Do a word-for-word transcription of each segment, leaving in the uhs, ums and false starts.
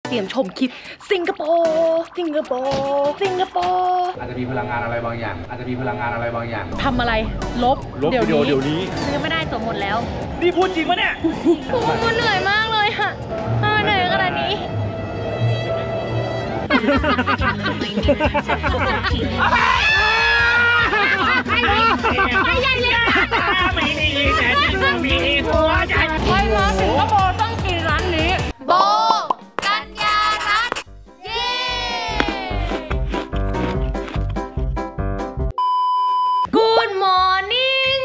เตรียมชมคลิปสิงคโปร์สิงคโปร์สิงคโปร์อาจจะมีพลังงานอะไรบางอย่างอาจจะมีพลังงานอะไรบางอย่างทำอะไรลบเดี๋ยวนี้เดี๋ยวนี้ซื้อไม่ได้ตัวหมดแล้วนี่พูดจริงปะเนี่ยกูเหนื่อยมากเลยค่ะเหนื่อยขนาดนี้ไม่ใหญ่เลยไม่ดีแต่ที่มึงมีหัวใจไปมาสิงคโปร์ต้องกินร้านนี้โบกัญญารัตน์เย้ Good morning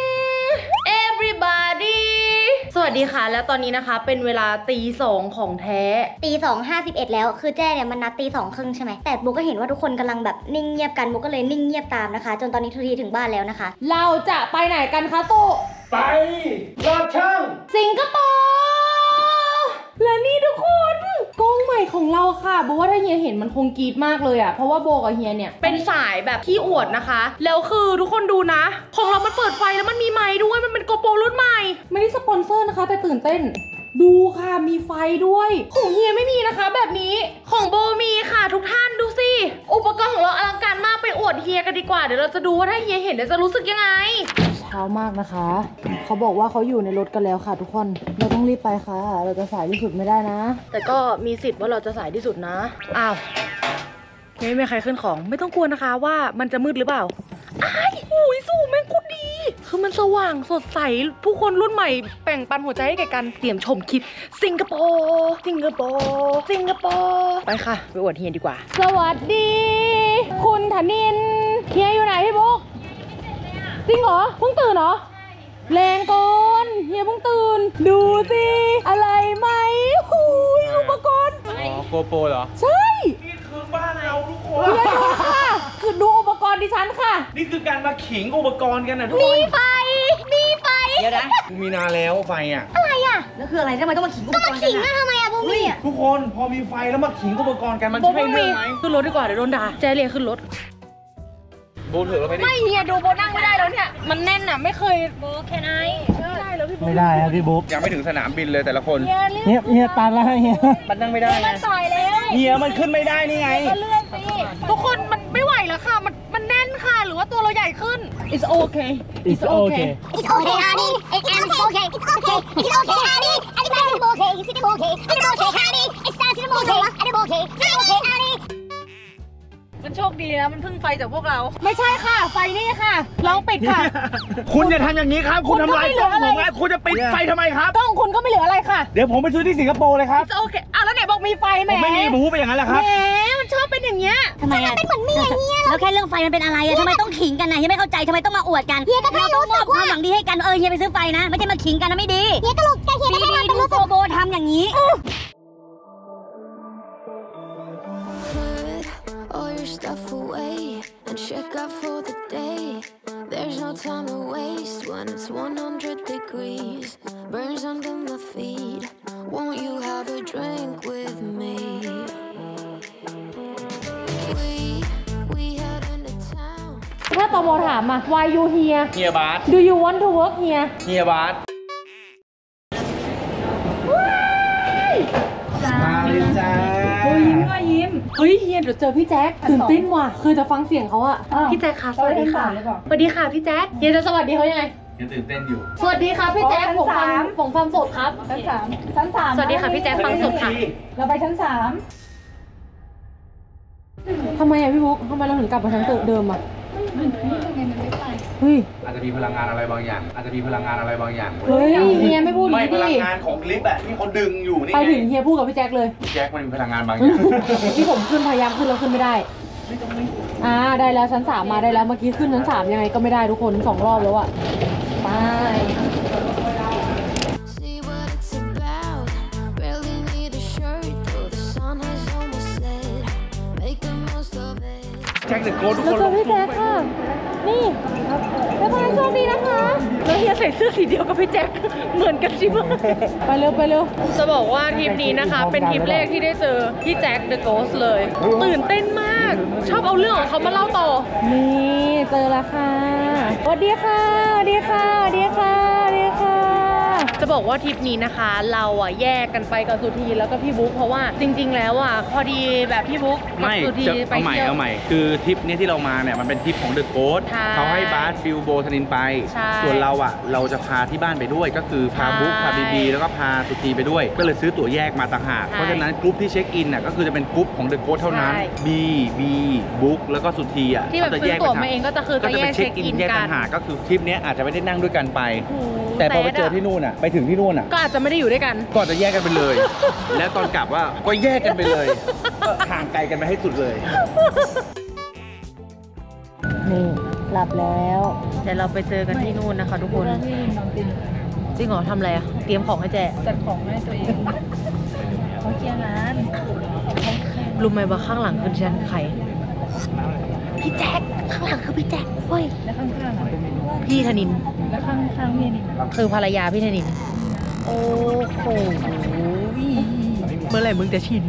everybody สวัสดีค่ะแล้วตอนนี้นะคะเป็นเวลาตีสองของแท้ตีสองห้าสิบเอ็ดแล้วคือแจ้เนี่ยมันนัดตีสองครึ่งใช่ไหมแต่โบก็เห็นว่าทุกคนกำลังแบบนิ่งเงียบกันโบก็เลยนิ่งเงียบตามนะคะจนตอนนี้ทุกทีถึงบ้านแล้วนะคะเราจะไปไหนกันคะตุ๊ไปลอดช่องสิงคโปร์และนี่ทุกคนกล้องใหม่ของเราค่ะโบว่าถ้าเฮียเห็นมันคงกรี๊ดมากเลยอ่ะเพราะว่าโบกับเฮียเนี่ยเป็นสายแบบขี้อวดนะคะแล้วคือทุกคนดูนะของเรามันเปิดไฟแล้วมันมีไมค์ด้วยมันเป็นโกโปรรุ่นใหม่ไม่ได้สปอนเซอร์นะคะแต่ตื่นเต้นดูค่ะมีไฟด้วยของเฮียไม่มีนะคะแบบนี้ของโบมีค่ะทุกท่านดูสิอุปกรณ์ของเราอลังการมากไปอวดเฮียกันดีกว่าเดี๋ยวเราจะดูว่าถ้าเฮียเห็นจะรู้สึกยังไงเช้ามากนะคะเขาบอกว่าเขาอยู่ในรถกันแล้วค่ะทุกคนเราต้องรีบไปค่ะเราจะสายที่สุดไม่ได้นะแต่ก็มีสิทธิ์ว่าเราจะสายที่สุดนะอ้าวไม่มีใครขึ้นของไม่ต้องกลัวนะคะว่ามันจะมืดหรือเปล่าอ้ายหูยสูงแม่งโคตรดีคือมันสว่างสดใสผู้คนรุ่นใหม่แบ่งปันหัวใจให้แก่กันเตรียมชมคลิปสิงคโปร์สิงคโปร์สิงคโปร์ไปค่ะไปอวดเฮียดีกว่าสวัสดีคุณธนินเฮียอยู่ไหนพี่บุ๊กจริงเหรอเพิ่งตื่นเหรอแรงก่อนเฮียเพิ่งตื่นดูสิอะไรไหมหูยอุปกรณ์อ๋อโกโปรเหรอใช่นี่คือบ้านเราทุกคนเฮียดูค่ะคือดูอุปกรณ์ดิฉันค่ะนี่คือการมาขิงอุปกรณ์กันนะทุกคนมีไฟมีไฟเดี๋ยวนะมีนานแล้วไฟอ่ะอะไรอ่ะแล้วคืออะไรทำไมต้องมาขิงอุปกรณ์กันขิงอะทำไมอะบูมี่ทุกคนพอมีไฟแล้วมาขิงอุปกรณ์กันมันใช่เรื่องไหมขึ้นรถดีกว่าเดี๋ยวโดนด่าแจเรียขึ้นรถโบเถอะเราไม่ได้ไม่เฮียดูโบนั่งไม่ได้แล้วเนี่ยมันแน่นอ่ะไม่เคยโบแค่ไหนไม่ได้แล้วพี่บุ๊กไม่ได้ครับพี่บุ๊กยังไม่ถึงสนามบินเลยแต่ละคนเฮียเฮียเฮียตันแล้วเฮียมันนั่งไม่ได้มันต่อยแล้วเฮียมันขึ้นไม่ได้นี่ไงก็เลื่อนสิทุกคนมันไม่ไหวแล้วค่ะมันมันแน่นค่ะหรือว่าตัวเราใหญ่ขึ้น it's okay it's okay it's okay honey it's okay it's okay it's okay honey everything is okay it's okay it's okay honey it's okay it's okay it's okay honey มันโชคดีนะมันพึ่งไฟจากพวกเราไม่ใช่ค่ะไฟนี่ค่ะลองปิดค่ะคุณอย่าทำอย่างนี้ครับคุณทำลายกล้องผมไงคุณจะปิดไฟทำไมครับกล้องคุณก็ไม่เหลืออะไรค่ะเดี๋ยวผมไปซื้อที่สิงคโปร์เลยครับโอเคอ่ะแล้วไหนบอกมีไฟแหมไม่มีผมพูดไปอย่างนั้นแหละครับแหมมันชอบเป็นอย่างเงี้ยทำไมมันเป็นเหมือนเมียเฮียแล้วแค่เรื่องไฟมันเป็นอะไรอะทำไมต้องขิงกันนะเฮียไม่เข้าใจทำไมต้องมาอวดกันเฮียก็แค่รู้สึกว่าความหวังดีให้กันเออเฮียไปซื้อไฟนะไม่ใช่มาขิงกันนะไม่ดีเฮียก็รู้แกเฮียก็แค่ดูโกโบทำอย่างนี้ Stuff away and check out for the day. There's no time to waste when it's one hundred degrees. Burns under my feet. Won't you have a drink with me? We we head into town. ถ้าตโมถามมา Why you here? เฮียบาส Do you want to work here? เฮียบาสมาเลยจ้าโอ้ยยิ้มก็ยิ้มเฮ้ยเฮียเดี๋ยวเจอพี่แจ๊คตื่นเต้นว่ะเคยจะฟังเสียงเขาอะพี่แจ๊คค่ะสวัสดีค่ะสวัสดีค่ะพี่แจ๊คเฮียจะสวัสดีเขายังไงยังตื่นเต้นอยู่สวัสดีค่ะพี่แจ๊คผมฟังผมฟังสดครับชั้นสามชั้นสามสวัสดีค่ะพี่แจ๊คฟังสดค่ะเราไปชั้นสามทำไมอะพี่บุ๊กทำไมเราถึงกลับมาชั้นตึกเดิมอะเฮ้ยอาจจะมีพลังงานอะไรบางอย่างอาจจะมีพลังงานอะไรบางอย่างเฮ้ยเฮียไม่พูดดิไม่พลังงานของลิฟต์อะที่เขาดึงอยู่นี่ไปถึงเฮียพูดกับพี่แจ็คเลยแจ็คมันมีพลังงานบางอย่างที่ผมขึ้นพยายามขึ้นแล้วขึ้นไม่ได้อ่าได้แล้วชั้นสามมาได้แล้วเมื่อกี้ขึ้นชั้นสามยังไงก็ไม่ได้ทุกคนสองรอบแล้วอะไปแจ็คเด็กโกทุกคนแล้วเจอพี่แจ็คค่ะนี่แล้วพายโชคดีนะคะแล้วเฮียใส่เสื้อสีเดียวกับพี่แจ็คเหมือนกันชิบะไปเร็วไปเร็วจะบอกว่าทริปนี้นะคะเป็นทริปแรกที่ได้เจอพี่แจ็คเดอะโกสเลยตื่นเต้นมากชอบเอาเรื่องของเขามาเล่าต่อนี่เจอแล้วค่ะสวัสดีค่ะสวัสดีค่ะสวัสดีค่ะสวัสดีค่ะจะบอกว่าทริปนี้นะคะเราอ่ะแยกกันไปกับสุธีแล้วก็พี่บุ๊กเพราะว่าจริง ๆ แล้วอ่ะพอดีแบบพี่บุ๊กกับไม่สุธีจะไปเอาใหม่เที่ยวเอาใหม่คือทริปนี้ที่เรามาเนี่ยมันเป็นทริปของเดอะโกสต์ใช่เขาให้บาสฟิลโบธนินไปใช่ส่วนเราอ่ะเราจะพาที่บ้านไปด้วยก็คือพาใช่บุ๊กพาบีบีแล้วก็พาสุธีไปด้วย ก็เลยซื้อตั๋วแยกมาต่างหากใช่เพราะฉะนั้นกรุ๊ปที่เช็คอินน่ะก็คือจะเป็นกรุ๊ปของเดอะโกสต์เท่านั้นใช่บีบีบุ๊กแล้วก็สุธีอ่ะที่แบบเขาจะซื้แยอก ตั๋วไปมาเองก็จะคือก็จะจะแยไปกเช็เช็คคอิอินนแยกกัต่าน งหากก็คือทริปเนี้ยอาจจะไม่ได้นั่งด้วยกันไปโอ้โหแต่พอไปซดเจออะที่นู่นอ่ะไปถึงที่นู่นอ่ะก็อาจจะไม่ได้อยู่ด้วยกันก็จะแยกกันไปเลย แล้วตอนกลับว่าก็แยกกันไปเลยก็ห่างไกลกันไปให้สุดเลยนี่หลับแล้วเดี๋ยวเราไปเจอกันที่นู่นนะคะทุกคนจริงเหรอทำอะไรอะเตรียมของให้แจจัดของให้ตัวเองเขาเคลียร์งานรู้ไหมว่าข้างหลังคือฉันใครพี่แจ็คข้างหลังคือพี่แจ็คเว้ยแล้วข้างๆอะพี่ธนินแล้วข้างๆพี่ธนินคือภรรยาพี่ธนินโอ้โหเมื่อไหร่มึงจะชิน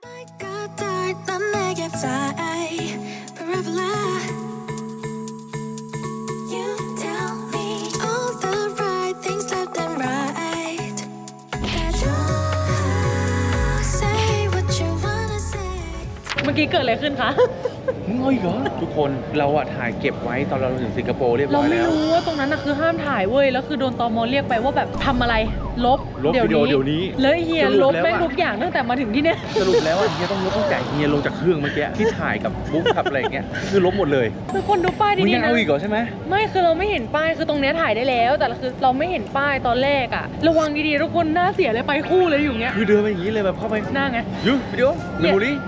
เมื่อกี้เกิดอะไรขึ้นคะมึงเอาอีกเหรอทุกคนเราอะถ่ายเก็บไว้ตอนเราถึงสิงคโปร์เรียบร้เราอยไม่แล้วรู้ว่าตรงนั้นนะคือห้ามถ่ายเว้ยแล้วคือโดนตมเรียกไปว่าแบบทำอะไรลบลบวิดีโอเดี๋ยวนี้แล้วเฮียสรุลปบแล้วแม่งอะทุกอย่างตั้งแต่มาถึงที่เนี้ยสรุปแล้วอะเฮียต้องลบตั้งแต่เฮียลงจากเครื่องเมื่อกี้ที่ถ่ายกับบุ๊กกับอะไรอย่างเงี้ยคือลบหมดเลยคือคนดูป้ายมึงดียังๆนะเอาอีกเหรอใช่ไหมไม่คือเราไม่เห็นป้ายคือตรงเนี้ยถ่ายได้แล้ว แต่คือเราไม่เห็นป้ายตอนแรกอะระวังดีๆทุกคนหน้าเสียเลยไปคู่เลยอยู่เงี้ยคือเดินไปอย่างนี้เลยแบบเข้าไปหน้าไงยูวิดีโอเรมูลี่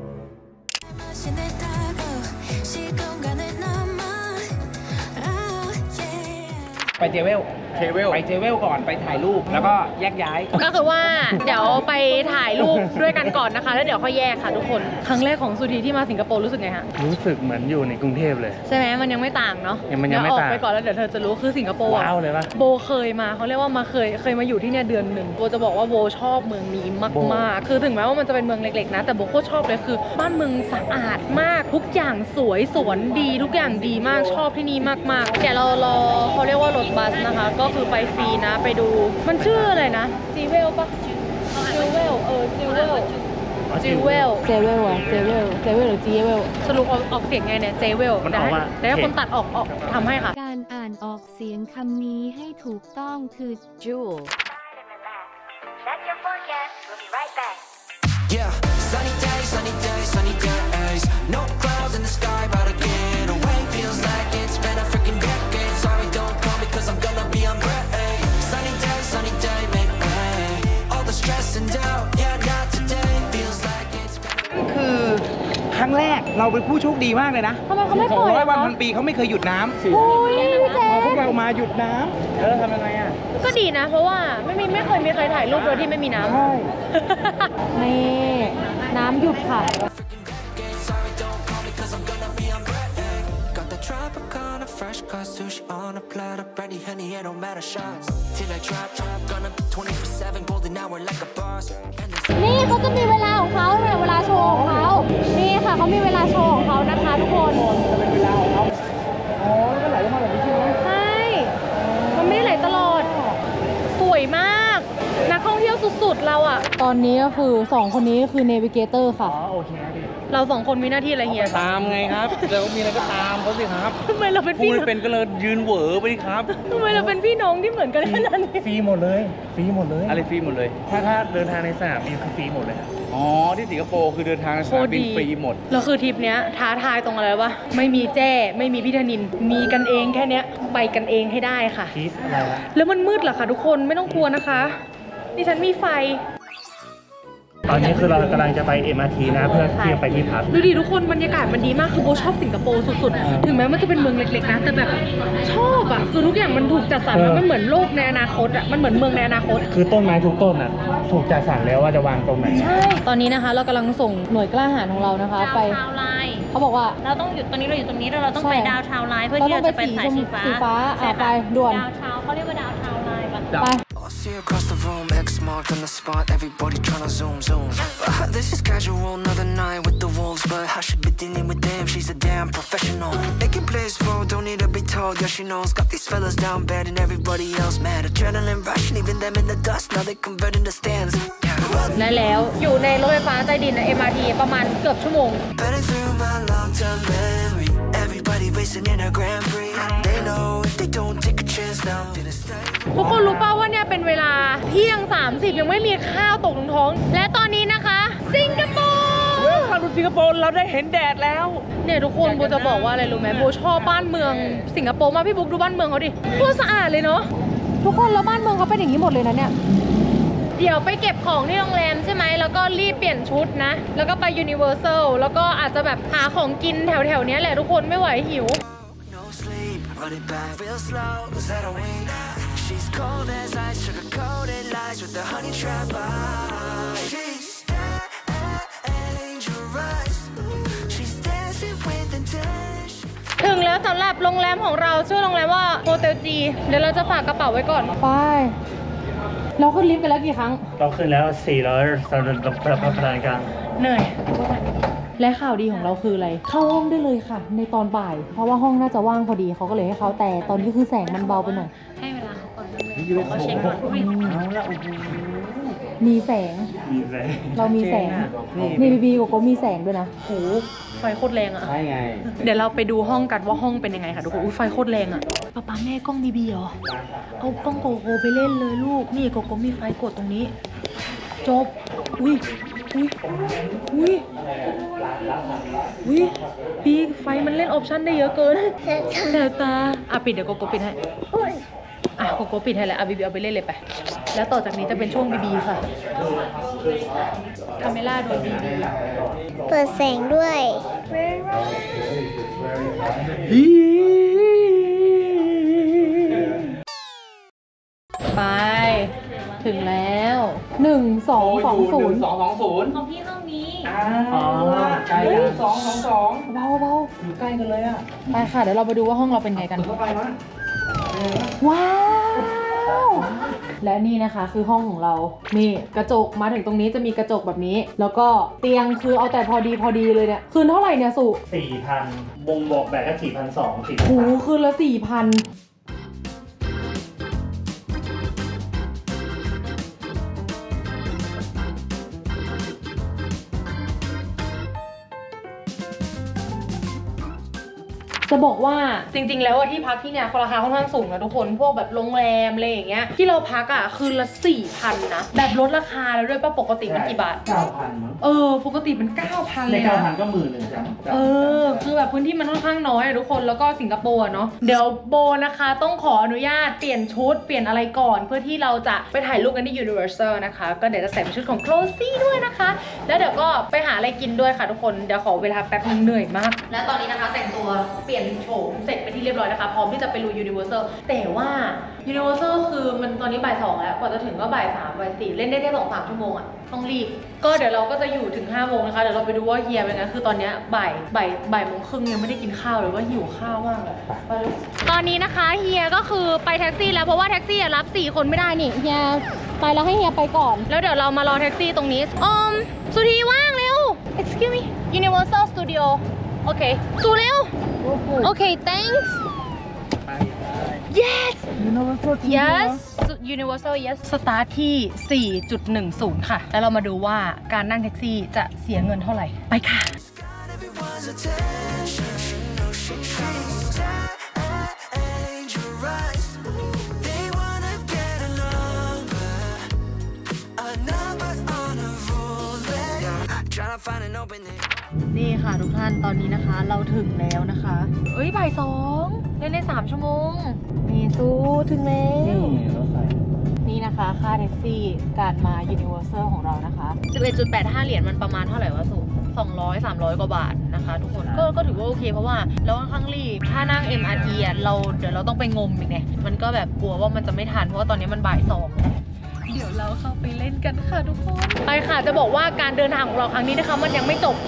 ไปเจเวลเทเวลไปเจเวลก่อนไปถ่ายรูปแล้วก็แยกย้ายก็คือว่าเดี๋ยวไปถ่ายรูปด้วยกันก่อนนะคะ แล้วเดี๋ยวค่อยแยกค่ะทุกคนครั้งแรกของสุธีที่มาสิงคโปร์รู้สึกไงฮะรู้สึกเหมือนอยู่ในกรุงเทพเลยใช่ไหมมันยังไม่ต่างเนาะยังมันยังไม่ต่างเดี๋วออกไปก่อนแล้วเดี๋ยวเธอจะรู้คือสิงคโปร์อะว้าวเลยปะโบเคยมาเขาเรียกว่ามาเคยเคยมาอยู่ที่เนี่ยเดือนหนึ่งโบจะบอกว่าโบชอบเมืองนี้มากๆคือถึงแม้ว่ามันจะเป็นเมืองเล็กๆนะแต่โบโคตรชอบเลยคือบ้านเมืองสะอาดมากทุกอย่างสวยสวนดีทุกอย่างดีมากชอบที่นี่มากๆเดี๋ยวเรารอเขาเรียกว่ารถบัสนะคะ ก็คือไปฟรีนะไปดูมันชื่ออะไรนะจีเวลปะจิวเวลเออจิวเวลจิวเวลเจเวลอะเจเวลเจเวลหรือจีเวลสรุปออกออกเสียงไงเนี่ยเจเวลมันเดี๋อยวอกให้ว่าเดี๋ยวให้คนตัดออกออกทำให้ค่ะการอ่านออกเสียงคำนี้ให้ถูกต้องคือ jewel That's your forecast. We'll be right back. Yeah, sunny day, sunny day, sunny days. No clouds in the sky, about to get away. Feels like it's been a freaking decade. Sorry, don't call me 'cause I'm gonna be on break. Sunny day, sunny day, make way. All the stress and doubt, yeah, not today. Feels like it's been. คือครั้งแรกเราเป็นผู้โชคดีมากเลยนะทำไมเขาไม่สปอล่งอยร้อยอะวันคะพันปีเขาไม่เคยหยุดน้ำโอ้ยพี่แจ๊พอพวคกเรามาหยุดน้ำแล้วเราทำยังไงอ่ะก็ดีนะ เพราะว่าไม่มีไม่เคยมีใครถ่ายรูปโดยที่ไม่มีน้ำใช่นี่น้ำหยุดค่ะ Sorry, don't call me 'cause I'm gonna be on break. Got the Tropicana fresh cut sushi on a platter. Brandy, honey, it don't matter shots. Till I drop, drop, gonna be twenty-four seven golden hour like a boss. And this นี่เขาจะมีเวลาของเขาเนี่ยเวลาโชว์ของเขา นี่ค่ะเขามีเวลาโชว์ของเขานะคะทุกคนจะเป็นเวลาของเขาอ๋อแล้วก็ไหลลงมาแบบนี้ใช่ไหมใช่ มันไม่ได้ไหลตลอด สวยมาก นักท่องเที่ยวสุดๆเราอะตอนนี้ก็คือสองคนนี้คือเนวิเกเตอร์ค่ะอ๋อโอเคครับพี่เราสองคนมีหน้าที่อะไรเฮียตามไงครับเรามีอะไรก็ตามเขาสิครับทำไมเราเป็นพูพี่ดน้องเป็นก็เลยยืนเหวอไปดิครับทำไมเราเป็นพี่น้องที่เหมือนกันขนาดนี้ฟรีหมดเลยฟรีหมดเลยอะไรฟรีหมดเลยถ้าถ้าเดินทางในสนามบินคือฟรีหมดเลยครับอ๋อที่สิงคโปร์คือเดินทางสนามบินฟรีหมดแล้วคือทริปเนี้ยท้าทายตรงอะไรวะไม่มีแจ้ไม่มีพี่ธนิน มีกันเองแค่เนี้ยไปกันเองให้ได้ค่ะพีซอะไรวะแล้วมันมืดเหรอคะทุกคนไม่ต้องกลัวนะคะดิฉันมีไฟตอนนี้คือเรากำลังจะไป เอ็ม อาร์ ที นะเพื่อที่จะไปที่พักดูดิทุกคนบรรยากาศมันดีมากคือโบชอบสิงคโปร์สุดๆ ถึงแม้มันจะเป็นเมืองเล็กๆนะแต่แบบชอบอะคือทุกอย่างมันถูกจัดสรรแล้วมันเหมือนโลกในอนาคตอะมันเหมือนเมืองในอนาคตคือต้นไม้ทุกต้นอ่ะถูกจัดสรรแล้วว่าจะวางตรงไหนใช่ตอนนี้นะคะเรากำลังส่งหน่วยกล้าหาญของเรานะคะ ไปดาวไลน์เขาบอกว่าเราต้องหยุดตอนนี้เราอยู่ตรงนี้แล้วเราต้องใช่ไปดาวทาวน์ไลน์เพื่อเราที่ต้องเราไปจะไปสีสายชมสีฟ้าสีฟ้าอ่ะใช่ไปค่ะด่วนดาวทาวน์เขาเรียกว่าดาวทาวน์ไลน์ปะไป I'll see see across the room, X marked on the spot, everybody tryna zoom, zoom. Uh, this is casual, another night with the wolves, but I should be dealing with them, she's a damn professional. Making plays for, don't need to be told, yeah she knows. Got these fellas down bad and everybody else mad. Adrenaline rush, leaving them in the dust, now they converting the stands. และแล้วอยู่ในรถไฟฟ้าใต้ดินนะ เอ็ม อาร์ ที ประมาณเกือบชั่วโมง Burning through my long-term memory, everybody racing in a Grand Prix. They know if they don't take a chance now, then it's time. ทุกคนรู้ป่าวว่าเนี่ยเป็นเวลาเที่ยงสามสิบยังไม่มีข้าวตกท้อง และตอนนี้นะคะสิงคโปร์ข้าวดูสิงคโปร์เราได้เห็นแดดแล้วเนี่ยทุกคนโบจะบอกว่าอะไรรู้ไหมโบชอบบ้านเมืองสิงคโปร์มากพี่บุ๊กดูบ้านเมืองเขาดิโคตรสะอาดเลยเนาะทุกคนแล้วบ้านเมืองเขาเป็นอย่างนี้หมดเลยนะเนี่ยเดี๋ยวไปเก็บของที่โรงแรมใช่ไหมแล้วก็รีบเปลี่ยนชุดนะแล้วก็ไปยูนิเวอร์แซลแล้วก็อาจจะแบบหาของกินแถวๆนี้แหละทุกคนไม่ไหวหิว Running back real slow, is that a wing? She's cold as ice, sugar-coated lies with the honey trap eyes. She's dangerous, she's dancing with intention. ถึงแล้วสำหรับโรงแรมของเราชื่อโรงแรมว่าโฮเทลจีเดี๋ยวเราจะฝากกระเป๋าไว้ก่อนไปเราขึ้นลิฟต์กันแล้วกี่ครั้งเราขึ้นแล้วสี่ร้อยสำหรับประธานกลางเหนื่อยและข่าวดีของเราคืออะไรเข้าห้องได้เลยค่ะในตอนบ่ายเพราะว่าห้องน่าจะว่างพอดีเขาก็เลยให้เขาแต่ตอนนี้คือแสงมันเบาไปหน่อยให้เวลาเขาก่อนเลยเขาเช็คก่อนมีแสงมีแสงเรามีแสงนี่บีบีกับก็มีแสงด้วยนะโหไฟโคตรแรงอ่ะใช่ไงเดี๋ยวเราไปดูห้องกันว่าห้องเป็นยังไงค่ะทุกคนอุ้ยไฟโคตรแรงอ่ะป๊าป๊าแม่กล้องบีบีเหรอเอากล้องโกโก้ไปเล่นเลยลูกนี่โกโก้มีไฟกดตรงนี้จบอุ้ยอุ้ยอุ้ยอุ้ยปีไฟมันเล่นออปชั่นได้เยอะเกินแสบตาอ่ะปิดเดี๋ยวโกโก้ปิดให้อ่ะโกโก้ปิดให้แล้วอ่ะบีบีเอาไปเล่นเลยไปแล้วต่อจากนี้จะเป็นช่วงบีบีค่ะคาเมล่าโดยบีบีเปิดแสงด้วยไปถึงแล้วหนึ่งสองสองศูนย์สองสองศูนย์ของพี่ห้องนี้อ๋อใช่สองสองสองเบาเบาอยู่ใกล้กันเลยอ่ะไปค่ะเดี๋ยวเราไปดูว่าห้องเราเป็นไงกันเข้าไปวะว้าวและนี่นะคะคือห้องของเรานี่กระจกมาถึงตรงนี้จะมีกระจกแบบนี้แล้วก็เตียงคือเอาแต่พอดีพอดีเลยเนี่ยคืนเท่าไหร่เนี่ยสุสี่พันบงบอกแบบก็สี่พันสองสี่โอ้โหคืนละสี่พันจะบอกว่าจริงๆแล้วที่พักที่เนี่ยราคาค่อนข้างสูงนะทุกคนพวกแบบโรงแรมอะไรอย่างเงี้ยที่เราพักอ่ะคืนละสี่พันนะแบบลดราคาแล้วด้วยป่ะปกติมันกี่บาทเก้าพันมั้งเออปกติมันเก้าพันเลยนะเก้าพันก็หมื่นหนึ่งจ้ะเออคือแบบพื้นที่มันค่อนข้างน้อยทุกคนแล้วก็สิงคโปร์เนาะเดี๋ยวโบนะคะต้องขออนุญาตเปลี่ยนชุดเปลี่ยนอะไรก่อนเพื่อที่เราจะไปถ่ายรูปกันที่ Universal นะคะก็เดี๋ยวจะใส่ชุดของ Closey ด้วยนะคะแล้วเดี๋ยวก็ไปหาอะไรกินด้วยค่ะทุกคนเดี๋ยวขอเวลาแป๊บนึงเหนื่อยมากและตอนนี้นะคะแต่งตัวเปลี่ยนโฉมเสร็จไปที่เรียบร้อยนะคะพร้อมที่จะไปลุย Universal แต่ว่า Universal คือมันตอนนี้บ่ายสองแล้วกว่าจะถึงก็บ่ายสามบ่ายสี่เล่นได้แค่สองสามชั่วโมงอ่ะต้องรีบก็เดี๋ยวเราก็จะอยู่ถึงห้าโมงนะคะเดี๋ยวเราไปดูว่าเฮียเป็นไงคือตอนนี้บ่ายบ่ายบ่ายโมงครึ่งยังไม่ได้กินข้าวเลยว่าหิวข้าวมากเลยตอนนี้นะคะเฮียก็คือไปแท็กซี่แล้วเพราะว่าแท็กซี่รับสี่คนไม่ได้นี่เฮียไปแล้วให้เฮียไปก่อนแล้วเดี๋ยวเรามารอแท็กซี่ตรงนี้อืมสุธีว่างเร็ว excuse me Universal Studio โอเคสู่เร็วโอเค thanks yes yes Universal yes สตาร์ทที่ สี่จุดหนึ่งศูนย์ ค่ะแล้วเรามาดูว่าการนั่งแท็กซี่จะเสียเงินเท่าไหร่ไปค่ะนี่ค่ะทุกท่านตอนนี้นะคะเราถึงแล้วนะคะเอ้ยบ่ายสองเล่นได้สามชั่วโมงนี่สู้ถึงแล้วนี่นะคะค่าแท็กซี่การมา Universal ของเรานะคะ สิบเอ็ดจุดแปดห้า เหรียญมันประมาณเท่าไหร่วะสุสองร้อย สามร้อยกว่าบาทนะคะทุกคนก็ก็ถือว่าโอเคเพราะว่าเราค่อนข้างรีบถ้านั่ง เอ็ม อาร์ ที อ่ะเราเดี๋ยวเราต้องไปงมอีกไงมันก็แบบกลัวว่ามันจะไม่ทันเพราะว่าตอนนี้มันบ่ายสองเดี๋ยวเราเข้าไปเล่นกันค่ะทุกคนไปค่ะจะบอกว่าการเดินทางของเราครั้งนี้นะคะมันยังไม่จบ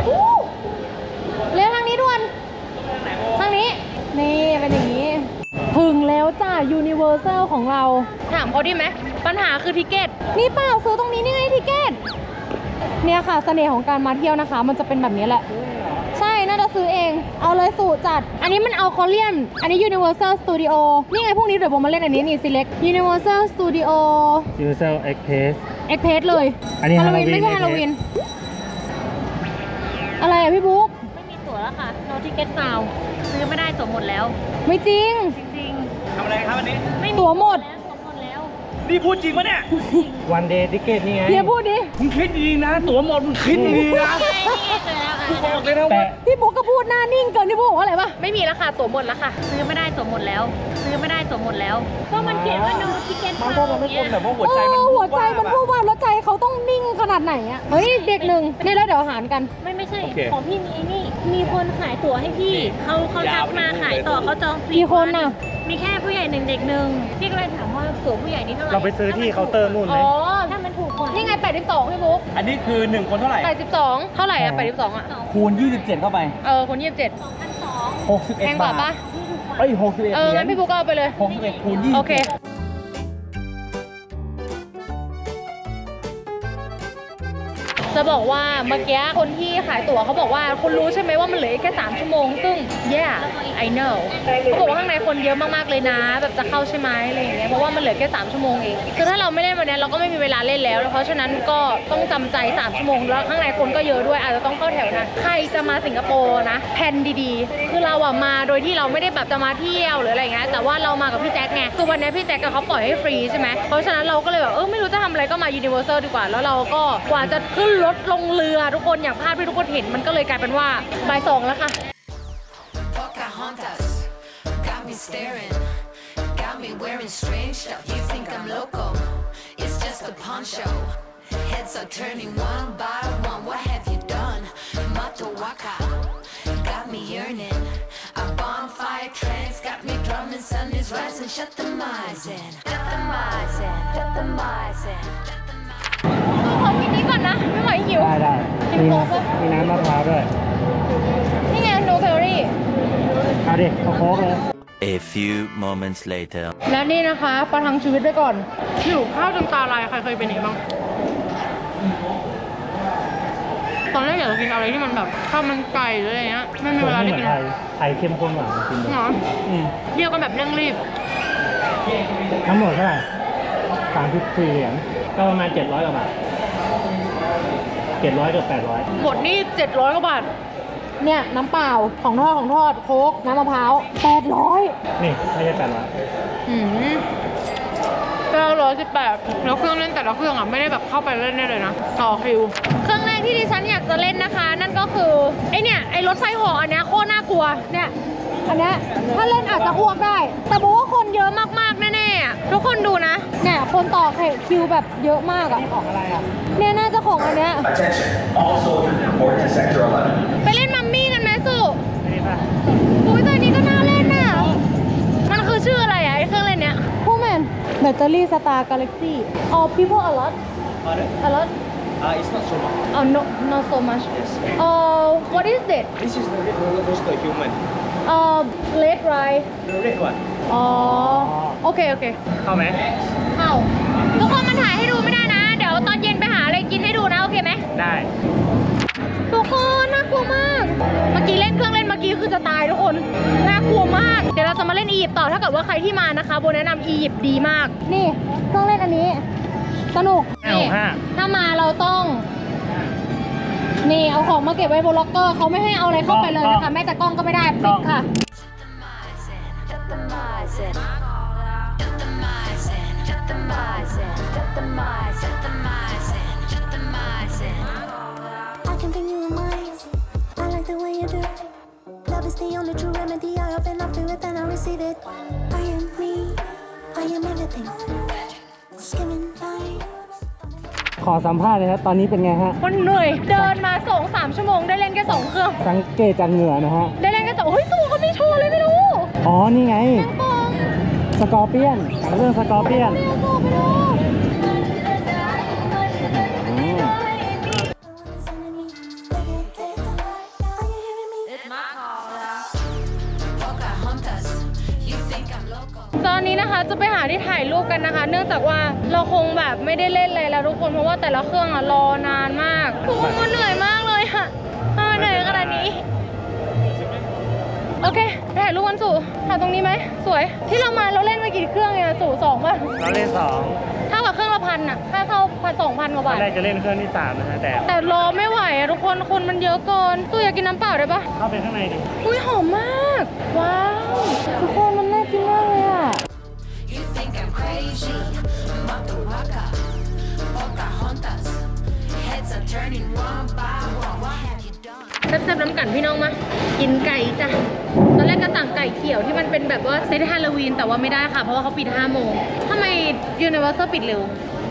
เร็วทางนี้ด่วนทางนี้นี่เป็นอย่างนี้ถึงแล้วจ้า Universal ของเราถามเขาดีไหมปัญหาคือทิเกตนี่เปล่าซื้อตรงนี้นี่ไงทิเกตเนี่ยค่ะเสน่ห์ของการมาเที่ยวนะคะมันจะเป็นแบบนี้แหละใช่น่าจะซื้อเองเอาเลยสูตรจัดอันนี้มันเอาคอเรียนอันนี้ Universal Studio นี่ไงพวกนี้เดี๋ยวผมมาเล่นอันนี้นี่ Select Universal Studio Universal Express Express เลยอันนี้ Halloween ไม่ใช่ Halloween Halloween อะไรอะพี่บุ๊กไม่มีตั๋วแล้วค่ะ no ticket now ซื้อไม่ได้ตั๋วหมดแล้วไม่จริงจริงทำอะไรครับวันนี้ๆไม่มีตั๋วหมดแล้วตั๋วหมดแล้วนี่พูดจริงปะเนี่ย One Day Ticket นี่ไงเฮียพูดดิมึงคิดดีๆนะ ตั๋วหมดมึงคิดดีๆนะนี่ไงนี่ไงเจอแล้วอ่ะกูบอกเลยนะแต่ว่าพี่บุ๊กก็พูดหน้านิ่งเกินที่บุ๊กบอกว่าอะไรปะไม่มีแล้วค่ะตั๋วหมดแล้วค่ะ ซื้อไม่ได้ตั๋วหมดแล้ว ซื้อไม่ได้ตั๋วหมดแล้ว ก็มันเขียนว่า no ticket มันก็มันไม่คนแบบว่าหัวเอใจมันอหัวใจมันพูดดว่าแล้วใจเขาต้องนิ่งขนาดไหนอะเฮ้ยเด็กหนึ่งนี่แล้วเดี๋ยวหารกันไม่ไม่ใช่โอเคของพี่มีนี่ มีคนขายตั๋วให้พี่ เขาเขาทักมาขายต่อเขาจองฟรีกี่คนน่ะมีแค่ผู้ใหญ่หนึ่งเด็กหนึ่งพี่ก็เลยถามว่าตั๋วผู้ใหญ่นี่เท่าไหร่เราไปซื้อที่เคาน์เตอร์นู่นไหมอ๋อถ้ามันถูกกว่านี่ไงแปดสิบสองพี่บุ๊กอันนี้คือหนึ่งคนเท่าไหร่แปดสิบสองเท่าไหร่อะแปดสิบสองอะคูณยี่สิบเจ็ดเข้าไปเออคนยี่สิบเจ็ดสองพันสองหกสิบแพเอ็ดงกว่าบาปะทเอ้ยหกสิบเอ็ดเอเหอรียงั้ญนพี่บุ๊กก็เอาไปเลยหกสิบเอ็ดคูณยี่สิบโอเค จะบอกว่าเมื่อกี้คนที่ขายตั๋วเขาบอกว่าคุณรู้ใช่ไหมว่ามันเหลือแค่สามชั่วโมงซึ่ง yeah I know เขาบอกว่าข้างในคนเยอะมากๆเลยนะแบบจะเข้าใช่ไหมอะไรอย่างเงี้ยเพราะว่ามันเหลือแค่สามชั่วโมงเองคือถ้าเราไม่เล่นวันนี้เราก็ไม่มีเวลาเล่นแล้วเพราะฉะนั้นก็ต้องจำใจสามชั่วโมงแล้วข้างในคนก็เยอะด้วยอาจจะต้องเข้าแถวนะใครจะมาสิงคโปร์นะแพลนดีๆคือเราอะมาโดยที่เราไม่ได้แบบจะมาเที่ยวหรืออะไรเงี้ยแต่ว่าเรามากับพี่แจ็คไงคือวันนี้พี่แจ็คกับเขาปล่อยให้ฟรีใช่ไหมเพราะฉะนั้นเราก็เลยแบบเออไม่รู้จะทำอะไรก็มา Universal ดีกว่าแล้วเราก็กว่าจะขึ้นรถลงเรือทุกคนอย่างภาพที่ทุกคนเห็นมันก็เลยกลายเป็นว่าบ่ายสองแล้วค่ะ Pocahontas got me staring, got me wearing strange stuff. You think I'm loco? It's just a poncho. Heads are turning one by one. What have you done? Matawaka got me yearning. A bonfire trance got me drumming. Sun is rising. Shut the eyes in. Shut the eyes in. Shut the eyes in. ขอกินนี้ก่อนนะไม่ไหวหิวได้ได้มีน้ำมีน้ำมะพร้าวด้วยนี่ไง no calorie เอาดิเอาโค้กเลย A few moments later และนี่นะคะประทังชีวิตไว้ก่อนหิวข้าวจนตาลายใครเคยเป็นอย่างนี้บ้างตอนแรกอยากจะกินอะไรที่มันแบบข้าวมันไก่หรืออะไรเงี้ยไม่มีเวลาได้กินไทยไทยเข้มข้นกว่าจริงๆเหรออืมเที่ยวกันแบบเร่งรีบทั้งหมดเท่าไหร่สามสิบสี่เหรียญก็ประมาณเจ็ดร้อยกว่าบาทเจ็ดร้อยเกือบแปดร้อยหมดนี่เจ็ดร้อยกว่าบาทเนี่ยน้ำเปล่าของทอดของทอดโค้กน้ำมะพร้าวแปดร้อยนี่ไม่ใช่แปดร้อยอืมเก้าร้อยสิบแปดแล้วเครื่องเล่นแต่ละเครื่องอ่ะไม่ได้แบบเข้าไปเล่นได้เลยนะต่อคิวเครื่องแรกที่ดิฉันอยากจะเล่นนะคะ นั่นก็คือไอเนี่ยไอรถไฟเหาะอันเนี้ยโคตรน่ากลัวเนี่ยอันเนี้ยถ้าเล่นอาจจะอ้วกได้แต่บอกว่าคนเยอะมากๆแน่ๆอะทุกคนดูนะเนี่ยคนต่อคิวแบบเยอะมากอ่ะของอะไรอ่ะเนี่ยน่าจะของอันเนี้ย Attention, all soldiers report to Sector eleven. ไปเล่นมัมมี่กันไหมสุไม่ได้ป่ะอุ้ยตัวนี้ก็น่าเล่นน่ะมันคือชื่ออะไรอะไอเครื่องเล่นเนี้ยพวกแมนแบตเตอรี่สตาร์กาแล็กซี่อ๋อ people a lot a lot Uh, it's not so much. oh no not so much uh what is it This is the red roller coaster human. uh red ride The red one. อ๋อโอเคโอเคเข้าไหมเข้าทุกคนมันถ่ายให้ดูไม่ได้นะเดี๋ยวตอนเย็นไปหาอะไรกินให้ดูนะโอเคไหมได้ทุกคนน่ากลัวมากเมื่อกี้เล่นเครื่องเล่นเมื่อกี้คือจะตายทุกคนน่ากลัวมากเดี๋ยวเราจะมาเล่นอียิปต์ต่อถ้าเกิดว่าใครที่มานะคะโบแนะนำอียิปต์ดีมากนี่เครื่องเล่นอันนี้สนุกนี่ถ้ามาเราต้องนี่เอาของมาเก็บไว้บนล็อกเกอร์เขาไม่ให้เอาอะไรเข้าไปเลยนะคะแม้แต่กล้องก็ไม่ได้ปิดค่ะ Shut the eyes in. Shut the eyes in. Shut the eyes in. Shut the eyes. Shut the eyes in. Shut the eyes in. I can bring you in mind. I like the way you do. Love is the only true remedy. I open up to it and I receive it. I am me. I am everything. Skimming by. ขอสัมภาษณ์เลยครับตอนนี้เป็นไงฮะมันเหนื่อยเดินมาสองสามชั่วโมงได้เล่นแค่สองเครื่องสังเกตจากเหงื่อนะฮะได้เล่นแค่สองเฮ้ยตัวเขาไม่โชว์เลยไม่รู้อ๋อ นี่ไงแมงปองสกอร์เปียนหนังเรื่องสกอร์เปียนไม่เอาตัวไปดูอืม It's my call. Pocahontas, you think I'm local? นะคะจะไปหาที่ถ่ายรูปกันนะคะ เนื่องจากว่าเราคงแบบไม่ได้เล่นเลยแล้วทุกคนเพราะว่าแต่ละเครื่องอะรอนานมากทุกคนมันเหนื่อยมากเลยค่ะเหนื่อยขนาดนี้โอเคไปถ่ายรูปกันสู่ถ่ายตรงนี้ไหมสวยที่เรามาเราเล่นมากี่เครื่องเนี่ยสู่สองป่ะเราเล่นสองเท่ากับเครื่องละพันอะค่าเข้าพันสองพันกว่าบาทแรกจะเล่นเครื่องที่สามนะฮะแต่แต่รอไม่ไหวอะทุกคนคนมันเยอะเกินตู้อยากกินน้ำเปล่าได้ปะเข้าไปข้างในดิอุ้ยหอมมากว้าวทุกคนมันน่ากินมากเลยอะ You think I'm crazy? Mata waka, Pocahontas. Heads are turning one by one. What have you done? แซ่บๆน้ำกันพี่น้องมากินไก่จ้ะตอนแรกก็สั่งไก่เขียวที่มันเป็นแบบว่าเซตฮาโลวีนแต่ว่าไม่ได้ค่ะเพราะว่าเขาปิดห้าโมงทำไมยูนิเวอร์แซลปิดเร็ว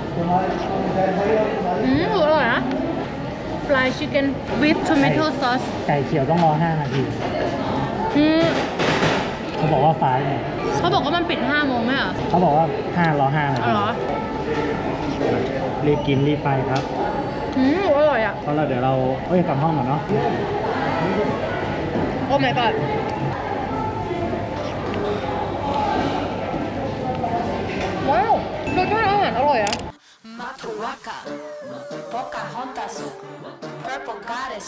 อืมอร่อยนะ Fly chicken with tomato sauce ไก่เขียวต้องรอห้านาทีอืมเขาบอกว่าฟ้าเนี่ยเขาบอกว่ามันปิดห้าโมงไหมอ่ะเขาบอกว่าห้ารอห้านาอ๋ทีอเหรอรีบกินรีบไปครับอืมอร่อยอ่ะเพราะเราเดี๋ยวเราเอ้ยกลับห้องก่อนเนาะโอ้ my god ว้าวรสชาติอาหารอร่อยอ่ะ Mata waka, Pocahontas. Purple goddess.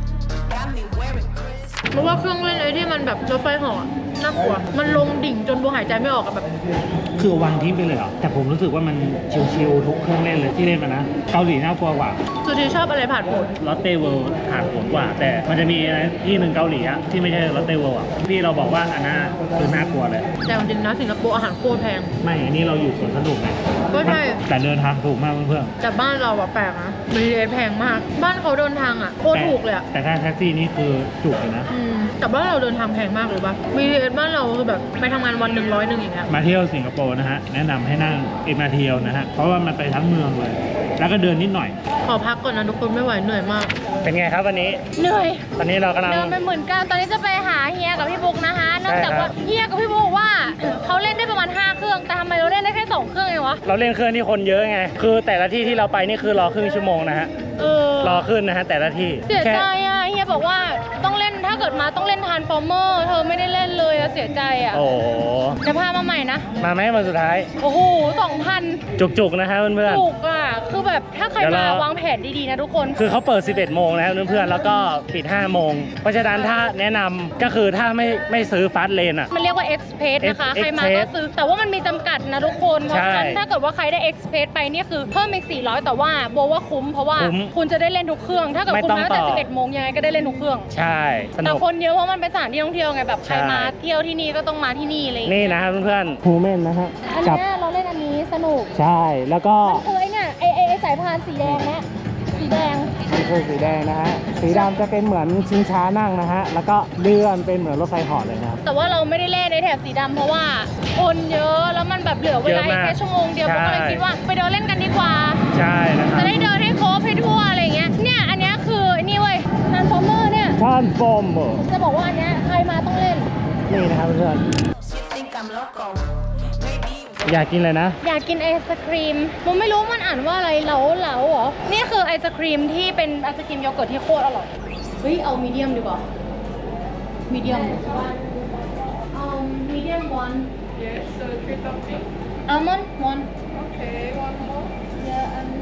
Got me wearing Chris. เพราะว่าเครื่องเล่นไอ้ที่มันแบบรถไฟเหาะน่ากลัวมันลงดิ่งจนบัวหายใจไม่ออกอะแบบคือวางทิ้งไปเลยเหรอ แต่ผมรู้สึกว่ามันชิลๆทุกเครื่องเล่นเลยที่เล่นมานะ เกาหลีน่ากลัวกว่าสุดที่ชอบอะไรผ่านผลลอตเต้เวิลด์ผ่านผลกว่า แต่มันจะมีอะไรที่หนึ่งเกาหลีอะที่ไม่ใช่ลอตเต้เวิลด์อะที่เราบอกว่าอันนั้นคือน่ากลัวเลยแต่จริงๆนะสิงคโปร์อาหารโคตรแพงไม่อันนี้เราอยู่สวนสนุกไงก็ใช่แต่เดินทางถูกมากเพื่อนแต่บ้านเราอะแปลกนะบี ที เอส แพงมาก บ้านเขาเดินทางอะโคๆตรถูกเลยอะแต่ถ้าแท็กซี่นี่คือจุกเลยนะอืมแต่บ้านเราเดินทางแพงมากเลยปะ บี ที เอส บ้านเราคือแบบไปทำงานวันหนึ่งร้อยหนึ่งอย่างเงี้ยมาเที่ยวสิงคโปร์นะฮะ แนะนำให้นั่งเอ็มอาร์ทีนะฮะ เพราะว่ามันไปทั้งเมืองเลย แล้วก็เดินนิดหน่อยขอพักก่อนนะทุกคนไม่ไหวเหนื่อยมากเป็นไงครับวันนี้เหนื่อยตอนนี้เรากำลังเดินไปหมื่นเก้าตอนนี้จะไปหาเฮียกับพี่บุ๊กนะคะเนื่องจากว่าเฮียกับพี่บุ๊กบอกว่าเขาเล่นได้ประมาณห้าเครื่องแต่ทำไมเราเล่นได้แค่สองเครื่องเองวะเราเล่นเครื่องที่คนเยอะไง คือแต่ละที่ที่เราไปนี่คือรอครึ่งชั่วโมงนะฮะเออรอขึ้นนะฮะแต่ละที่เสียแค่ใจอ่ะเฮียบอกว่าต้องเล่นถ้าเกิดมาต้องเล่นทานฟอร์เมอร์เธอไม่ได้เล่นเลยอะเสียใจอ่ะโอ้โหจะพามาใหม่นะมาไหมวันสุดท้ายโอ้โหสองพันจุกๆนะฮะเพื่อนถูกอ่ะคือแบบถ้าใครเดี๋ยวมาเราวางแผนดีๆนะทุกคนๆ คือเขาเปิด สิบเอ็ดโมงนะครับเพื่อนๆ แล้วก็ปิด ห้าโมง เพราะฉะนั้นถ้าแนะนำก็คือถ้าไม่ไม่ซื้อฟาสต์เลนอ่ะมันเรียกว่า Express นะคะ Ex- ใครมาก็ Express ซื้อ แต่ว่ามันมีจำกัดนะทุกคนเพราะฉะนั้นใช่ถ้าเกิดว่าใครได้ Express ไปนี่คือเพิ่มอีกสี่ร้อยแต่ว่าโบว่าคุ้มเพราะว่าคุ้มคุณจะได้เล่นทุกเครื่อง ถ้าเกิดไม่คุณต้องมาตั้งแต่ต่อสิบเอ็ดโมงยังไงก็ได้เล่นทุกเครื่องใช่สแต่นุกคนเยอะเพราะมันเป็นสถานที่ท่องเที่ยวไงแบบใครใช่มาเที่ยวที่นี่ก็ต้องมาที่นี่อะไรอย่างนี่เงี้ยนะครับเพื่อนๆฮูเมนนะฮะอันกับเนี้ยเราเล่นอันนี้สนุกใช่ แล้วก็มันคือไอ้เนี่ยไอไอไอสายพานสีแดงเนี่ยสีแดงมันคือสีแดงนะฮะ สีดำจะเป็นเหมือนชิงช้านั่งนะฮะ แล้วก็เลื่อนเป็นเหมือนรถไฟเหาะเลยนะครับแต่ว่าเราไม่ได้เล่นในแถบสีดำเพราะว่าคนเยอะแล้วมันแบบเหลือเวลาเยอะมากแค่ชั่วโมงเดียวใช่ก็เลยคิดว่าไปเดินเล่นกันดีกว่าใช่นะครัจะบได้เดินให้ครบให้ทั่วอะไรอย่างเงี้ย เนี่ยอันเนี้ยคือนี่เว้ยทรานส์ฟอร์เมอร์เนี่ยท่านฟอร์มเมอร์จะบอกว่าอันเนี้ยใครมาต้องเล่นนี่นะครับเพื่อน You think I'm loco? Maybe you ๆอยากกินเลยนะอยากกินไอศครีมผมไม่รู้มันอ่านว่าอะไรเหลาเหลาเหรอ นี่คือไอศครีมที่เป็นไอศครีมโยเกิร์ตที่โคตรอร่อย เฮ้ยเอามีเดียมดีกว่า มีเดียมเอามีเดียม one Yes, so three toppings. almond one Okay, one more. yeah and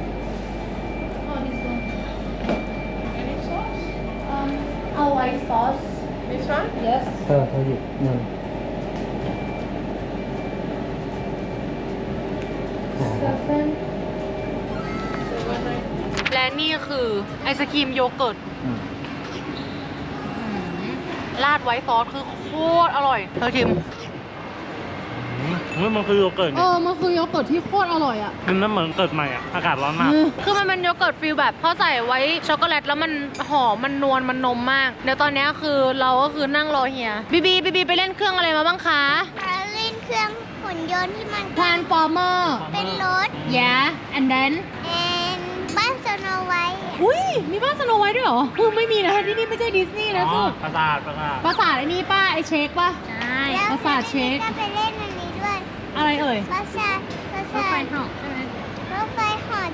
oh this one Any sauce? um เอา white sauce This one? yes เออเธอหยิบหนึ่ง seven และนี่คือไอศครีมโยเกิร์ตราดไวท์ซอสคือโคตรอร่อยเธอชิมเฮ้ยมันคือโยเกิร์ตเอเนี่ยอ มันคือโยเกิร์ตที่โคตรอร่อยอ่ะมันน้ำเหมือนเกิดใหม่อ่ะ อากาศร้อนมากคือมันเป็นโยเกิร์ตฟิลแบบพอใส่ไว้ช็อกโกแลตแล้วมันหอมมันนวลมันนมมาก เดี๋ยวตอนนี้คือเราก็คือนั่งรอเฮียบีบีบีบีไปเล่นเครื่องอะไรมาบ้างคะเล่นเครื่องหุ่นยนต์ที่มัน Transformer เป็นรถ yeah and then and บ้านสโนไวท์อุ้ยมีบ้านสโนไวท์ด้วยเหรอคือไม่มีนะที่นี่ไม่ใช่ดิสนีย์นะอ๋คืออประสาทประสาทปราสาทไอ้นี่ป้าไอเชคป่ะใช่แล้วปราสาทเชคก็ไปเล่นอันนี้ด้วยอะไรเอ่ยปราสาทปราสาทรถไฟเหาะใช่ไหมรถไฟเหาะ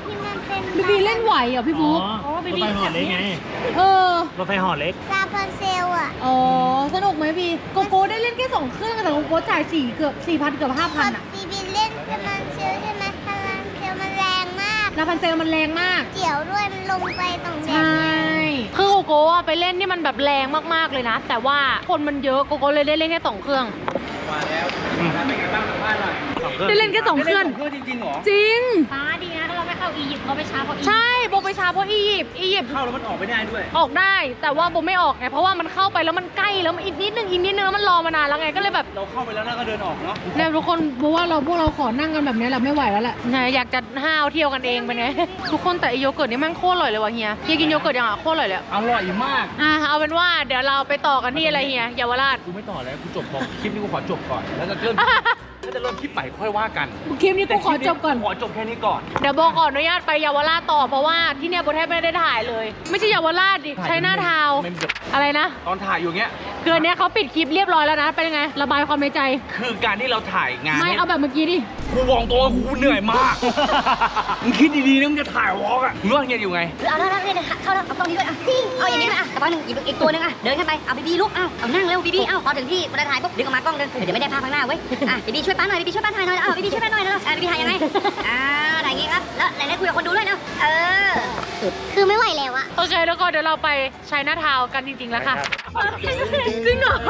ที่มันเป็นบีบีเล่นไหวเหรอพี่บุ๊กอ๋อรถไฟห่อเล็กไงเออรถไฟห่อเล็กซาพันเซลอ่ะอ๋อสนุกไหมบีโกโก้ได้เล่นแค่สองเครื่องแต่โกโก้จ่ายสี่เกือบสี่พันเกือบห้าพันอ่ะบีบีเล่นซาพันเซลใช่ไหมซาพันเซลมันแรงมากนาพันเซลมันแรงมากเกี่ยวด้วยมันลงไปตรงแดใช่งคือโกโก้อะไปเล่นนี่มันแบบแรงมากๆเลยนะ แต่ว่าคนมันเยอะโกโก้เลยได้เล่นแค่สองเครื่องมาแล้วเป็นไงบ้างสัมภาษณ์หน่อยได้เล่นแค่สองเครื่องได้ล่นสองเครื่องจริงๆเหรอจริงฟ้าดีนะถ้าเราไม่เข้าอียิปต์เราไปช้าเพราะอียิปต์ใช่โบไปช้าเพราะอียิปต์อียิปต์เข้าแล้วมันออกไม่ได้ด้วยออกได้ แต่ว่าโบไม่ออกไงเพราะว่ามันเข้าไปแล้วมันใกล้แล้วมันอีกนิดนึงอีกนิดนึงแล้วมันรอมานานแล้วไงก็เลยแบบเราเข้าไปแล้วแล้วก็เดินออกเนาะเนี่ยทุกคนโบว่าเราพวกเราขอนั่งกันแบบนี้แหละไม่ไหวแล้วแหละเนี่ยอยากจะห้าวเที่ยวกันเองเป็นไง ทุกคนแต่ไอโยเกิร์ตนี่แม่งโคตรอร่อยเลยว่ะเฮียเฮียกินโยเกิร์ตยังอ่ะโคตรอร่อยเลยอะอร่อยมากอ่ะเอาเป็นว่าเดี๋ยวเราไปต่อกันที่อะไรเฮียเยาวราชกูไม่ต่อแล้วกูจบพอคลิปนี้กูขอจบก่อนแล้วจะเริ่มถ้าจะเริ่มคลิปใหม่ค่อยว่ากันคลิปนี้กูขอจบก่อนขอจบแค่นี้ก่อนเดี๋ยวโบขออนุญาตไปเยาวราชต่อเพราะว่าที่เนี่ยโบแทบไม่ได้ถ่ายเลย ไม่ใช่เยาวราชดิใช้หน้าทาวน์ไม่แบบอะไรนะตอนถ่ายอยู่เงี้ยเกินเนี้ยเขาปิดคลิปเรียบร้อยแล้วนะเป็นยังไงระบายความในใจคือการที่เราถ่ายงานไม่เอาแบบเมื่อกี้ดิกูวองตัวกูเหนื่อยมาก มึงคิดดีๆนะมึงจะถ่ายวอล์กอ่ะมึงว่าเงี้ยอยู่ไงเอาแล้วเนี่ยเข้าแล้วเอาตรงนี้ด้วยอ่ะเอาอย่างนี้ด้วยอ่ะกระเป๋าหนึ่งอีกอีกตัวหนึงอ่ะเดินขึ้นไปเอาบีบีลุกเอาเอานั่งเร็วบีบีเอาพอถึงที่เวลาถ่ายปุ๊บดึงออกมากล้องนึงเดี๋ยวไม่ได้ภาพข้างหน้าเว้ยอ่ะบีบีช่วยป้าหน่อยบีบีช่วยป้าถ่ายหน่อยเอาบีบีช่วยป้าหน่อยเร็วอ่ะบีบีถ่ายยังไงอ่าถ่ายอย่างงี้ครับแล้วไหนๆคุยกับคนดูด้วยเร็วเออคือไม่ไหวแล้วอะโอเคแล้วก็เดี๋ยวเราไปใช้หน้าทาวน์กันจริงๆแล้วค่ะจริงเหรอ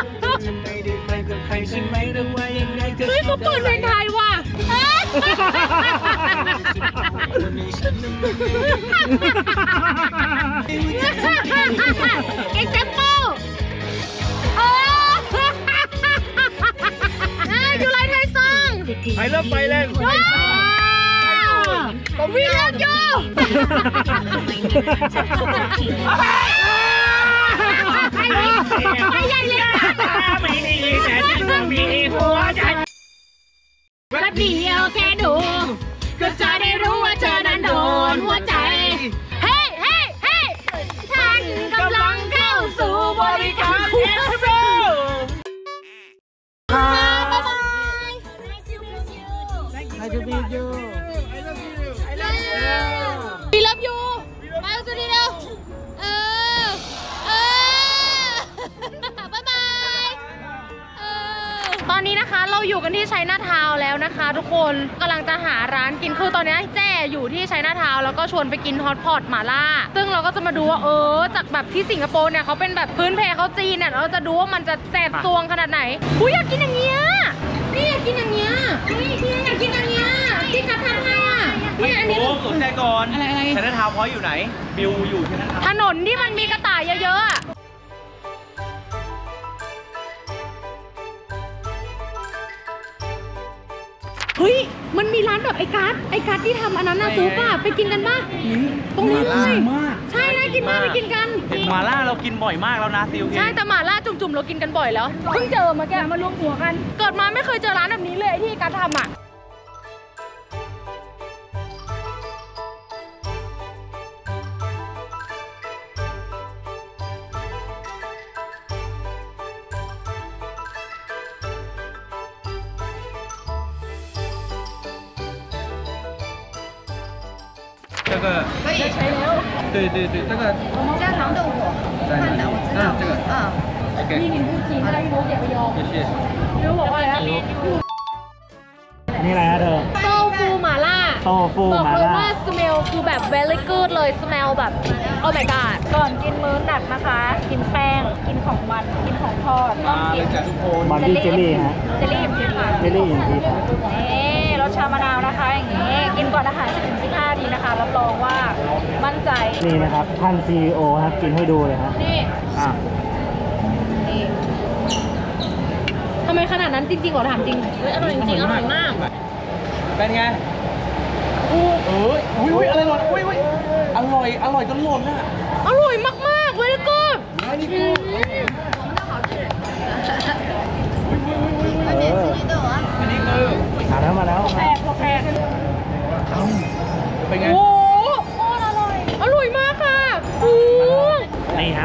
เฮ้ยเขาเปิดเพลงไทยว่ะexample เออยูไลไทยซองไปเริ่มไปเลย We love you ไปใหญ่เลยไม่ดีแต่ที่มึงมีหัวใจแป๊บเดียวแค่ดูก็จะได้รู้ว่าเธอนั้นโดนหัวใจเฮ้เฮ้เฮ้ท่านกำลังเข้าสู่บริการเอสเปรสบ๊ายบาย Nice to meet you We love you มาสุดทีเดียวเออเออบายบายเออตอนนี้นะคะเราอยู่กันที่ชัยนาทาวน์แล้วนะคะ ทุกคนกำลังจะหาร้านกินคือตอนนี้แจ้อยู่ที่ชัยนาทาวน์แล้วก็ชวนไปกินฮอตพอตหม่าล่าซึ่งเราก็จะมาดูว่าเออจากแบบที่สิงคโปร์เนี่ยเขาเป็นแบบพื้นเพเขาจีนเนี่ยเราจะดูว่ามันจะแสบซวงขนาดไหนอุ้ยอยากกินอย่างเงี้ยนี่อยากกินอย่างเงี้ยนี่อยากกินอย่างเงี้ยที่กัดทำให้อ่ะเฮ้ยโอ้สนใจก่อนอะไรอะไรชนะทาวน์พอยต์อยู่ไหน บิวอยู่ชนะทาวน์ถนนที่มันมีกระต่ายเยอะๆอะเฮ้ย มันมีร้านแบบไอ้การ์ดไอ้การ์ดที่ทำอันนั้นนะซุปอะไปกินกันป่ะตรงนี้เลยใช่น่ากินมากไปกินกันหมาล่าเรากินบ่อยมากแล้วนะซิลใช่แต่หม่าล่าจุ่มๆเรากินกันบ่อยแล้วเพิ่งเจอมาแกมารวมหัวกัน เกิดมาไม่เคยเจอร้านแบบนี้เลยที่การ์ดทำอะ这个可以拆了。对对对，这个加糖豆腐， 在哪里？嗯，这个。 嗯。 OK。 นี่กินพูดจริงอะไรพี่รู้เก็บไปยอม谢谢。 พี่รู้บอกว่าอะไรนะนี่อะไรฮะเธอโตฟูหม่าล่าโตฟูบอกหมาเลยล่าว่า smell คือแบบ very good เลย smell แบบ oh my god ก่อนกินมื้อหนักนะคะ กินแป้ง กินของมัน กินของทอดต้องมาเลกิยนจ้ะทุกคนบอนดี้เจลลี่ฮะเจลลี่อิ่มทิพย์ค่ะเจลลี่อินทีนี่รสชามะนาวนะคะ อย่างนี้ กินก่อนอาหาร สิบถึงสิบห้า นาทีนะคะ รับรองว่ามั่นใจนี่นะครับ ท่าน ซี อี โอ ครับกินให้ดูเลยฮะนี่อ่ะนี่ทำไมขนาดนั้นจริงๆเหรอถามจริงเฮ้ยอร่อยจริงๆอร่อยมากเป็นไงอู้เอ้ยอุ้ยอุ้ยอะไรหล่นอุ้ยอุ้ยอร่อย อร่อยจนหล่นน่ะอร่อยมากๆเว้ยกูดอันนี้กูอันนี้คือมาแล้วมาแล้วแพกพอแพกเป็นไงโอ้โคตรอร่อย อร่อยมากค่ะโอ้นี่ฮะ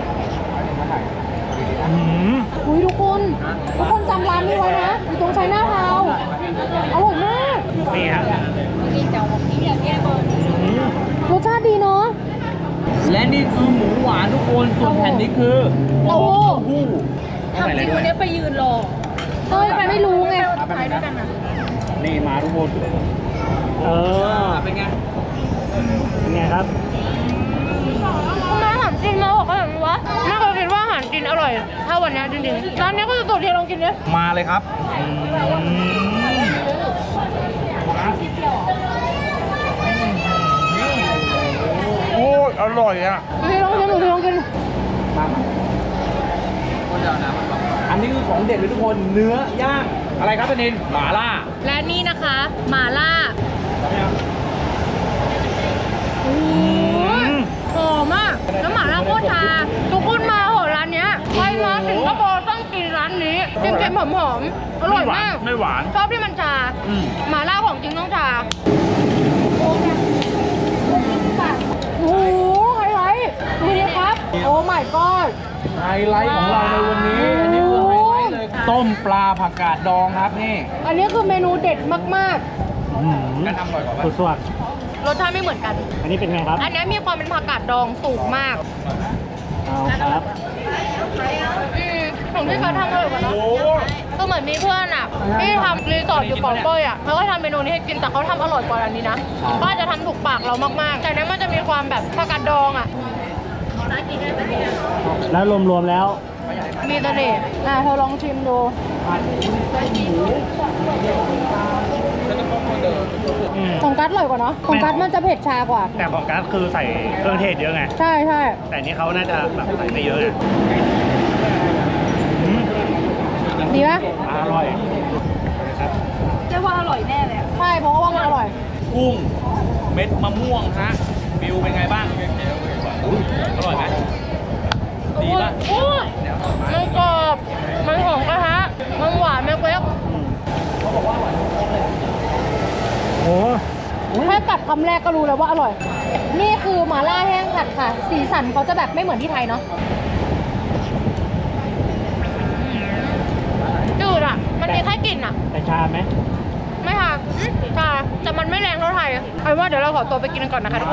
อืมอุ้ยทุกคน ทุกคนจำร้านนี้ไว้นะ อยู่ตรงชัยนาทาวน์อร่อยมากนี่ฮะรสชาติดีเนาะและนี่คือหมูหวานทุกคนส่วนแผ่นนี้คือเต้าหู้หู้ทำจริงวันนี้ไปยืนรอเฮ้ยไปไม่รู้ไงไปด้วยกันนะนี่มาทุกคนเออเป็นไงเป็นไงครับทำไมอาหารจีนมาบอกขนาดนี้วะไม่เคยคิดว่าอาหารจีนอร่อยเท่าวันนี้จริงๆร้านนี้ก็จะตัวเดียวลองกินดิมาเลยครับโอ้ยอร่อยอ่ะพี่ลองกินหนูพี่ลองกินอันนี้คือของเด็ดเลยทุกคนเนื้อย่างอะไรครับเป็นนินหม่าล่าและนี่นะคะหม่าล่าโอ้ยหอมมากแล้วหม่าล่าโคตรชาทุกคนมาเหอะร้านเนี้ยใครมาถึงก็บอกต้องกินร้านนี้เค็มๆหอมๆอร่อยมากไม่หวานชอบที่มันชาหม่าล่าของจริงต้องชาโอ้โหไฮไลท์ดูดิครับโอ้ my god ไฮไลท์ของเราในวันนี้อันนี้คือไฮไลท์เลยต้มปลาผักกาดดองครับนี่อันนี้คือเมนูเด็ดมากกันทำอร่อยกว่าสุดสวดๆ รสชาติไม่เหมือนกันอันนี้เป็นไงครับอันนี้มีความเป็นผักกาดดองสูงมากเอาครับอืมของที่เขาทำอร่อยกว่าเนอะก็เหมือนมีเพื่อนอ่ะที่ทำรีสอร์ทอยู่ปองเป้ยอ่ะเขาก็ทำเมนูนี้ให้กินแต่เขาทำอร่อยกว่าอันนี้นะก็จะทำถูกปากเรามากๆ แต่เนี้ยมันจะมีความแบบผักกาดดองอ่ะแล้วรวมๆแล้วมีเสน่ห์อ่ะเธอลองชิมดูอืมของกัดอร่อยกว่าเนาะของกัดมันจะเผ็ดชากว่าแต่ของการ์ดคือใส่เครื่องเทศเยอะไงใช่ใช่แต่อันนี้เขาน่าจะแบบใส่ไม่เยอะไงอืมดีปะอร่อยครับเรียกว่าอร่อยแน่เลยอะใช่เพราะว่ามันอร่อยกุ้งเม็ดมะม่วงฮะฟิวเป็นไงบ้างอุ๊ยอร่อยไหมดีป่ะโอ้ยมันกรอบมันหอมกระทะมันหวานมันเปรี้ยวโอ้แค่กัดคำแรกก็รู้แล้วว่าอร่อย นี่คือหม่าล่าแห้งผัดค่ะ สีสันเขาจะแบบไม่เหมือนที่ไทยเนาะจืดอ่ะ มันมีแค่กลิ่นอ่ะแต่ชาไหมไม่ค่ะอืมชาแต่มันไม่แรงเท่าไทยเอาเป็นว่าเดี๋ยวเราขอตัวไปกินกันก่อนนะคะทุกคน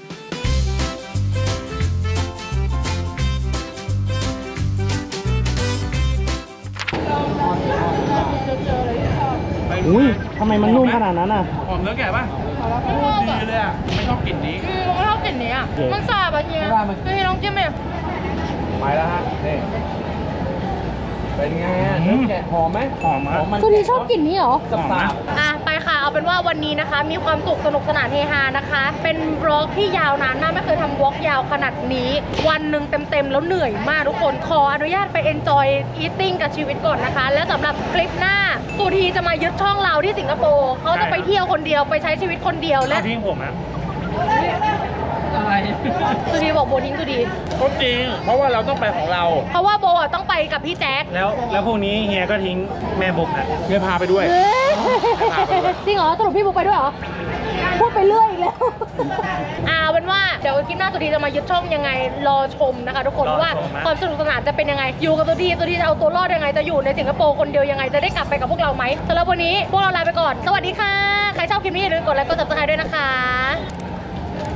อุ้ยทำไมมันนุ่มขนาดนั้นอ่ะหอมเนื้อแกะป่ะดีเลยอ่ะไม่ชอบกลิ่นนี้อืมมันไม่ชอบกลิ่นนี้อ่ะเย้มันสาบอ่ะเฮียไม่ได้มันคือเฮียลองจิ้มเลยไปแล้วฮะนี่เป็นไงอะเนื้อแกะหอมไหมหอมครับมันคือนี่ชอบกลิ่นนี้เหรอสับอ่ะไปค่ะเอาเป็นว่าวันนี้นะคะ มีความสุขสนุกสนานเฮฮานะคะ เป็นบล็อกที่ยาวนานมากไม่เคยทำบล็อกยาวขนาดนี้ วันหนึ่งเต็มๆแล้วเหนื่อยมากทุกคนขออนุญาตไป enjoy eating กับชีวิตก่อนนะคะ แล้วสำหรับคลิปหน้าสุธีจะมายึดช่องเราที่สิงคโปร์เขาจะไปเที่ยวคนเดียวไปใช้ชีวิตคนเดียวและทิ้งผมนะอะไรสุธีบอกโบทิ้งสุธีก็จริง เพราะว่าเราต้องไปของเราเพราะว่าโบอ่ะต้องไปกับพี่แจ๊คแล้วแล้วพวกนี้เฮียก็ทิ้งแม่บุ๊กนะเพื่อพาไปด้วยเฮ้ยจริงเหรอสรุปพี่บุ๊กไปด้วยเหรอพูดไปเรื่อยอีกแล้ว อ่าเป็นว่าเดี๋ยวคลิปหน้าสุธีจะมายึดช่องยังไงรอชมนะคะทุกคนรอชมว่านะความสนุกสนานจะเป็นยังไง อยู่กับสุธีสุธีจะเอาตัวรอดยังไงจะอยู่ในสิงคโปร์คนเดียวยังไงจะได้กลับไปกับพวกเราไหมสำหรับวันนี้พวกเราลาไปก่อนสวัสดีค่ะใครชอบคลิปนี้อย่าลืมกดไลค์กด ซับสไครบ์ ด้วยนะคะ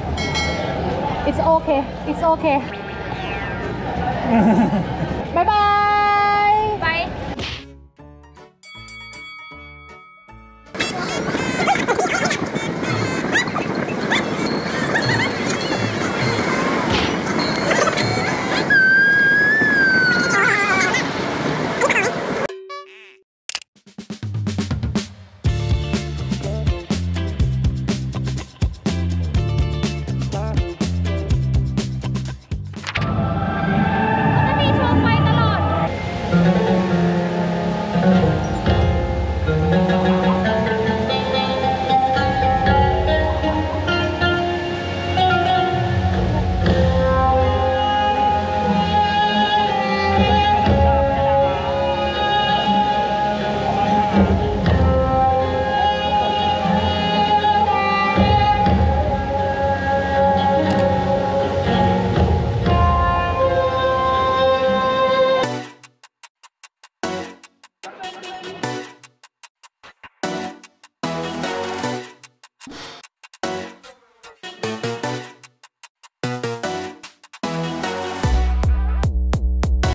It's okay It's okay บ๊ายบาย